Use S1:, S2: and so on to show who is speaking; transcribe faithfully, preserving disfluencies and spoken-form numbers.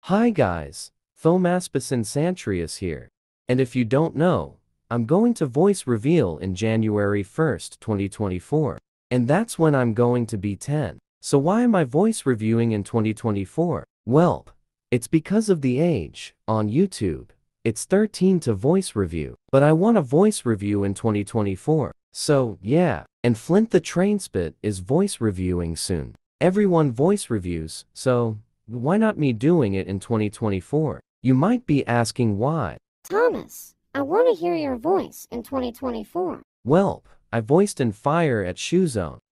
S1: Hi guys, Thomaspison Santrius here. And if you don't know, I'm going to voice reveal in January first, twenty twenty-four. And that's when I'm going to be ten. So why am I voice reviewing in twenty twenty-four? Well, it's because of the age. On YouTube, it's thirteen to voice review. But I want a voice review in twenty twenty-four. So, yeah. And Flint the Trainspit is voice reviewing soon. Everyone voice reviews, so why not me doing it in twenty twenty-four? You might be asking why.
S2: Thomas, I want to hear your voice in twenty twenty-four.
S1: Well, I voiced in Fire at Shoezone.